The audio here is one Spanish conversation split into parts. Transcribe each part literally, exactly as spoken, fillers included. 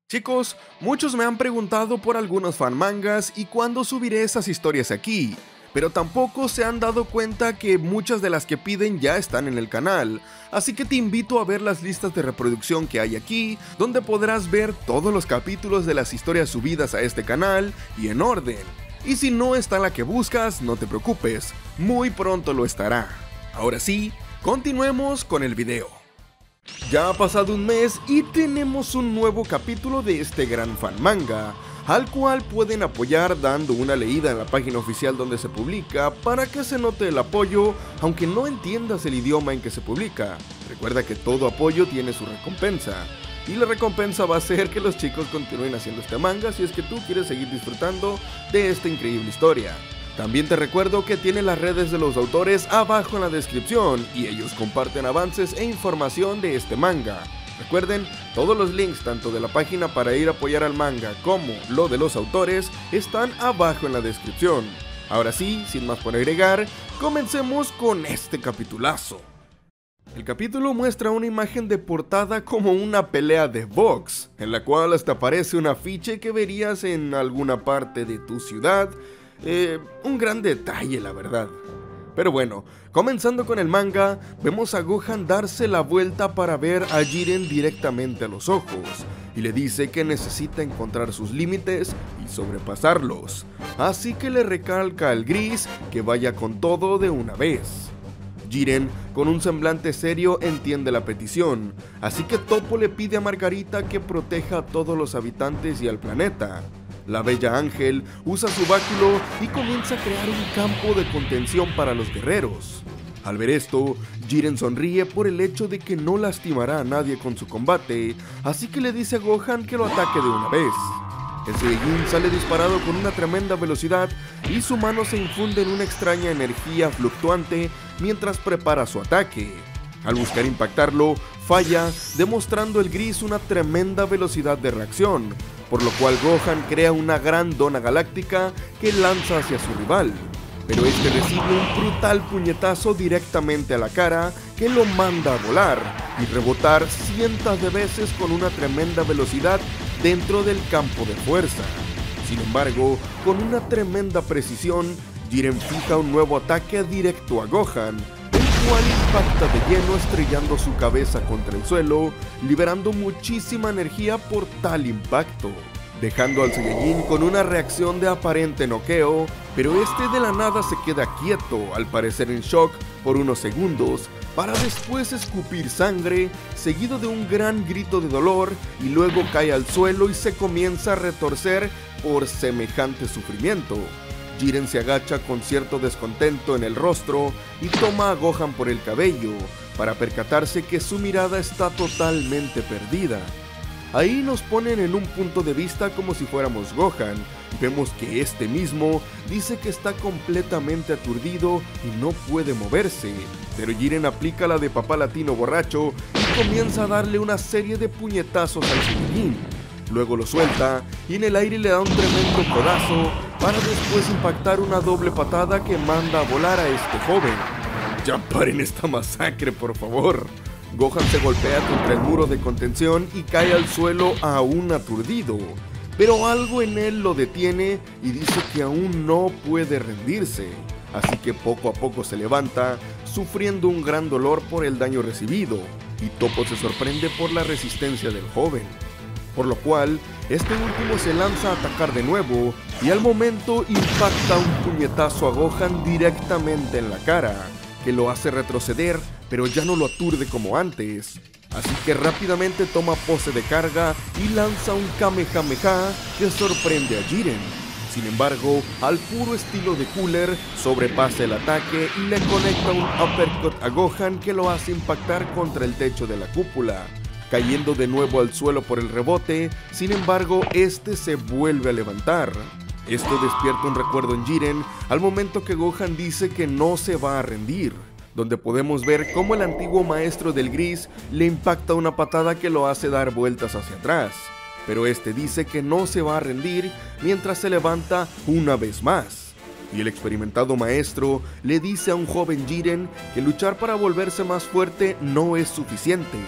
Chicos, muchos me han preguntado por algunos fanmangas y cuándo subiré esas historias aquí, pero tampoco se han dado cuenta que muchas de las que piden ya están en el canal, así que te invito a ver las listas de reproducción que hay aquí, donde podrás ver todos los capítulos de las historias subidas a este canal y en orden. Y si no está la que buscas, no te preocupes, muy pronto lo estará. Ahora sí, continuemos con el video. Ya ha pasado un mes y tenemos un nuevo capítulo de este gran fanmanga, al cual pueden apoyar dando una leída en la página oficial donde se publica para que se note el apoyo, aunque no entiendas el idioma en que se publica. Recuerda que todo apoyo tiene su recompensa, y la recompensa va a ser que los chicos continúen haciendo este manga si es que tú quieres seguir disfrutando de esta increíble historia. También te recuerdo que tiene las redes de los autores abajo en la descripción y ellos comparten avances e información de este manga. Recuerden, todos los links tanto de la página para ir a apoyar al manga como lo de los autores están abajo en la descripción. Ahora sí, sin más por agregar, comencemos con este capitulazo. El capítulo muestra una imagen de portada como una pelea de box, en la cual hasta aparece un afiche que verías en alguna parte de tu ciudad. Eh, un gran detalle, la verdad. Pero bueno, comenzando con el manga, vemos a Gohan darse la vuelta para ver a Jiren directamente a los ojos, y le dice que necesita encontrar sus límites y sobrepasarlos, así que le recalca al gris que vaya con todo de una vez. Jiren, con un semblante serio, entiende la petición, así que Toppo le pide a Margarita que proteja a todos los habitantes y al planeta. La bella Ángel usa su báculo y comienza a crear un campo de contención para los guerreros. Al ver esto, Jiren sonríe por el hecho de que no lastimará a nadie con su combate, así que le dice a Gohan que lo ataque de una vez. El Saiyajin sale disparado con una tremenda velocidad y su mano se infunde en una extraña energía fluctuante mientras prepara su ataque. Al buscar impactarlo, falla, demostrando el gris una tremenda velocidad de reacción, por lo cual Gohan crea una gran dona galáctica que lanza hacia su rival, pero este recibe un brutal puñetazo directamente a la cara que lo manda a volar y rebotar cientos de veces con una tremenda velocidad dentro del campo de fuerza. Sin embargo, con una tremenda precisión, Jiren fija un nuevo ataque directo a Gohan, el cual impacta de lleno estrellando su cabeza contra el suelo, liberando muchísima energía por tal impacto, dejando al Saiyajin con una reacción de aparente noqueo, pero este de la nada se queda quieto, al parecer en shock por unos segundos, para después escupir sangre, seguido de un gran grito de dolor, y luego cae al suelo y se comienza a retorcer por semejante sufrimiento. Jiren se agacha con cierto descontento en el rostro y toma a Gohan por el cabello, para percatarse que su mirada está totalmente perdida. Ahí nos ponen en un punto de vista como si fuéramos Gohan, y vemos que este mismo dice que está completamente aturdido y no puede moverse, pero Jiren aplica la de papá latino borracho y comienza a darle una serie de puñetazos al Saiyajin. Luego lo suelta y en el aire le da un tremendo codazo para después impactar una doble patada que manda a volar a este joven. Ya paren esta masacre, por favor. Gohan se golpea contra el muro de contención y cae al suelo aún aturdido, pero algo en él lo detiene y dice que aún no puede rendirse, así que poco a poco se levanta, sufriendo un gran dolor por el daño recibido, y Toppo se sorprende por la resistencia del joven, por lo cual este último se lanza a atacar de nuevo y al momento impacta un puñetazo a Gohan directamente en la cara, que lo hace retroceder, pero ya no lo aturde como antes, así que rápidamente toma pose de carga y lanza un Kamehameha que sorprende a Jiren. Sin embargo, al puro estilo de Cooler, sobrepasa el ataque y le conecta un uppercut a Gohan que lo hace impactar contra el techo de la cúpula, cayendo de nuevo al suelo por el rebote. Sin embargo, este se vuelve a levantar. Esto despierta un recuerdo en Jiren al momento que Gohan dice que no se va a rendir, donde podemos ver cómo el antiguo maestro del gris le impacta una patada que lo hace dar vueltas hacia atrás, pero este dice que no se va a rendir mientras se levanta una vez más. Y el experimentado maestro le dice a un joven Jiren que luchar para volverse más fuerte no es suficiente,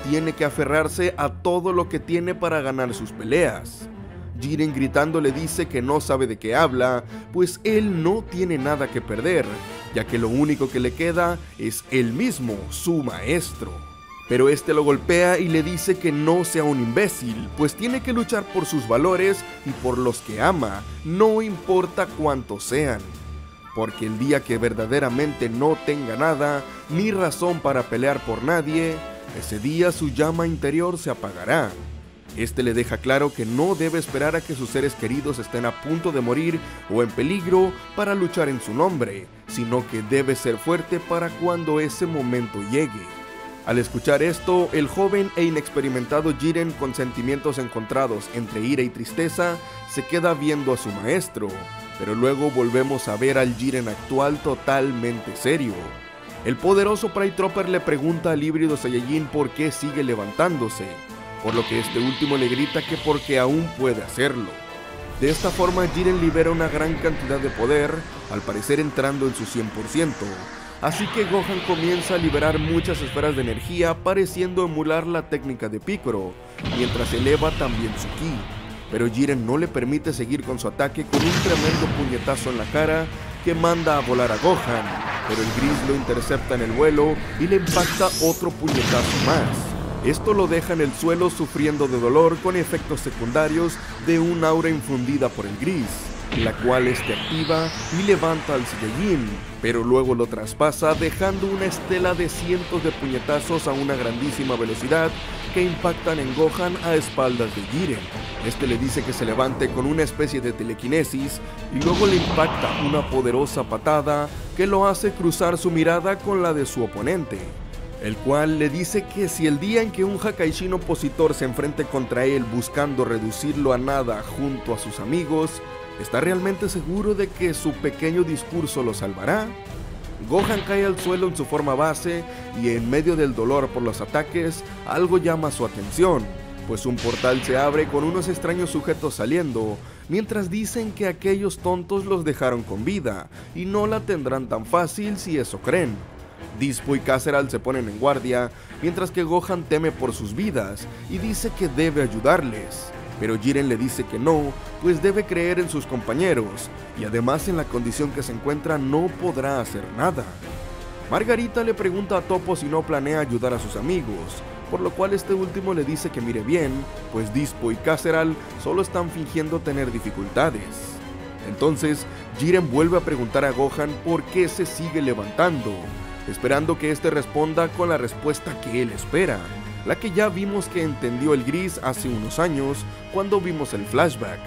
tiene que aferrarse a todo lo que tiene para ganar sus peleas. Jiren gritando le dice que no sabe de qué habla, pues él no tiene nada que perder, ya que lo único que le queda es él mismo, su maestro. Pero este lo golpea y le dice que no sea un imbécil, pues tiene que luchar por sus valores y por los que ama, no importa cuántos sean. Porque el día que verdaderamente no tenga nada, ni razón para pelear por nadie, ese día su llama interior se apagará. Este le deja claro que no debe esperar a que sus seres queridos estén a punto de morir o en peligro para luchar en su nombre, sino que debe ser fuerte para cuando ese momento llegue. Al escuchar esto, el joven e inexperimentado Jiren, con sentimientos encontrados entre ira y tristeza, se queda viendo a su maestro, pero luego volvemos a ver al Jiren actual totalmente serio. El poderoso Pride Trooper le pregunta al híbrido Saiyajin por qué sigue levantándose, por lo que este último le grita que porque aún puede hacerlo. De esta forma Jiren libera una gran cantidad de poder, al parecer entrando en su cien por ciento, así que Gohan comienza a liberar muchas esferas de energía pareciendo emular la técnica de Piccolo, mientras eleva también su ki. Pero Jiren no le permite seguir con su ataque con un tremendo puñetazo en la cara que manda a volar a Gohan, pero el Gris lo intercepta en el vuelo y le impacta otro puñetazo más. Esto lo deja en el suelo sufriendo de dolor con efectos secundarios de un aura infundida por el Gris, la cual este activa y levanta al Saiyajin, pero luego lo traspasa dejando una estela de cientos de puñetazos a una grandísima velocidad que impactan en Gohan a espaldas de Jiren. Este le dice que se levante con una especie de telequinesis y luego le impacta una poderosa patada que lo hace cruzar su mirada con la de su oponente, el cual le dice que si el día en que un Hakaishin opositor se enfrente contra él buscando reducirlo a nada junto a sus amigos, ¿está realmente seguro de que su pequeño discurso lo salvará? Gohan cae al suelo en su forma base y en medio del dolor por los ataques, algo llama su atención, pues un portal se abre con unos extraños sujetos saliendo, mientras dicen que aquellos tontos los dejaron con vida y no la tendrán tan fácil si eso creen. Dispo y Caceral se ponen en guardia, mientras que Gohan teme por sus vidas y dice que debe ayudarles. Pero Jiren le dice que no, pues debe creer en sus compañeros, y además en la condición que se encuentra no podrá hacer nada. Margarita le pregunta a Toppo si no planea ayudar a sus amigos, por lo cual este último le dice que mire bien, pues Dispo y Caceral solo están fingiendo tener dificultades. Entonces, Jiren vuelve a preguntar a Gohan por qué se sigue levantando, esperando que este responda con la respuesta que él espera, la que ya vimos que entendió el Gris hace unos años cuando vimos el flashback.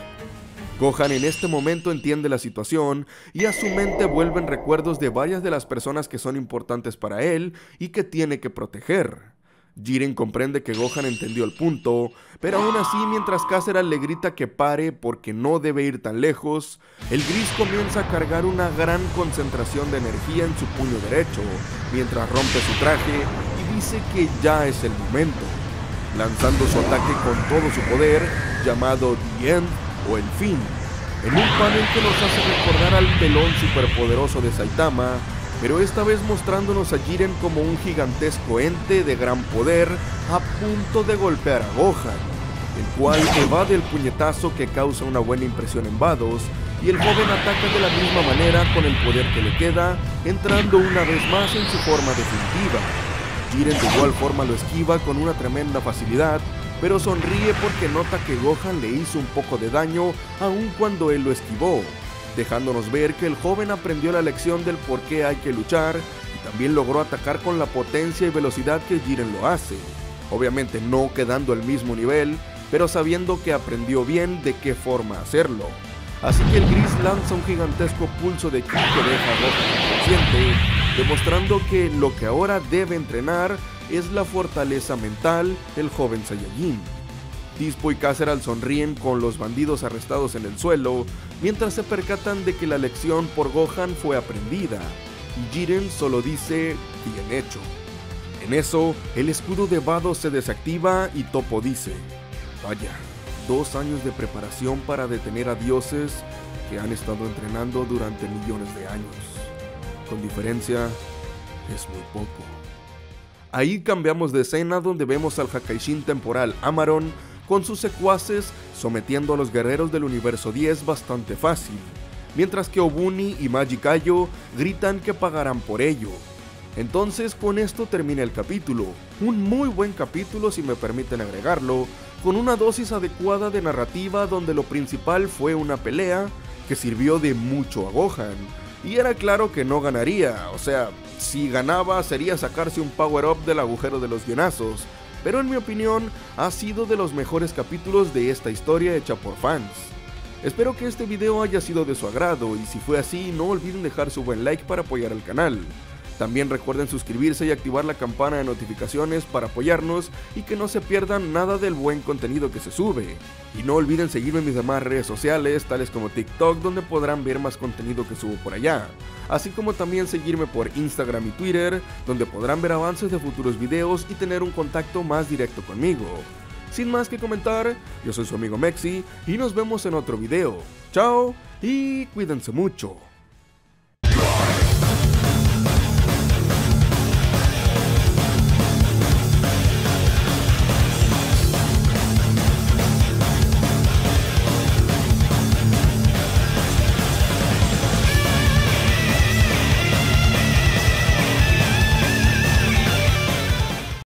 Gohan en este momento entiende la situación y a su mente vuelven recuerdos de varias de las personas que son importantes para él y que tiene que proteger. Jiren comprende que Gohan entendió el punto, pero aún así mientras Caceral le grita que pare porque no debe ir tan lejos, el Gris comienza a cargar una gran concentración de energía en su puño derecho, mientras rompe su traje y dice que ya es el momento, lanzando su ataque con todo su poder, llamado The End o El Fin, en un panel que nos hace recordar al pelón superpoderoso de Saitama, pero esta vez mostrándonos a Jiren como un gigantesco ente de gran poder a punto de golpear a Gohan, el cual evade el puñetazo que causa una buena impresión en Vados, y el joven ataca de la misma manera con el poder que le queda, entrando una vez más en su forma definitiva. Jiren de igual forma lo esquiva con una tremenda facilidad, pero sonríe porque nota que Gohan le hizo un poco de daño aun cuando él lo esquivó, dejándonos ver que el joven aprendió la lección del por qué hay que luchar y también logró atacar con la potencia y velocidad que Jiren lo hace, obviamente no quedando al mismo nivel, pero sabiendo que aprendió bien de qué forma hacerlo. Así que el Gris lanza un gigantesco pulso de ki que deja a Gohan inconsciente, demostrando que lo que ahora debe entrenar es la fortaleza mental del joven Saiyajin. Dispo y Caceral sonríen con los bandidos arrestados en el suelo, mientras se percatan de que la lección por Gohan fue aprendida, y Jiren solo dice bien hecho. En eso, el escudo de Vados se desactiva y Toppo dice: vaya, dos años de preparación para detener a dioses que han estado entrenando durante millones de años. Con diferencia, es muy poco. Ahí cambiamos de escena donde vemos al Hakaishin temporal Amaron con sus secuaces sometiendo a los guerreros del universo diez bastante fácil, mientras que Obuni y Magikayo gritan que pagarán por ello. Entonces con esto termina el capítulo, un muy buen capítulo si me permiten agregarlo, con una dosis adecuada de narrativa donde lo principal fue una pelea que sirvió de mucho a Gohan, y era claro que no ganaría, o sea, si ganaba sería sacarse un power up del agujero de los guionazos, pero en mi opinión ha sido de los mejores capítulos de esta historia hecha por fans. Espero que este video haya sido de su agrado y si fue así no olviden dejar su buen like para apoyar al canal. También recuerden suscribirse y activar la campana de notificaciones para apoyarnos y que no se pierdan nada del buen contenido que se sube. Y no olviden seguirme en mis demás redes sociales, tales como TikTok, donde podrán ver más contenido que subo por allá. Así como también seguirme por Instagram y Twitter, donde podrán ver avances de futuros videos y tener un contacto más directo conmigo. Sin más que comentar, yo soy su amigo Mexi y nos vemos en otro video. Chao y cuídense mucho.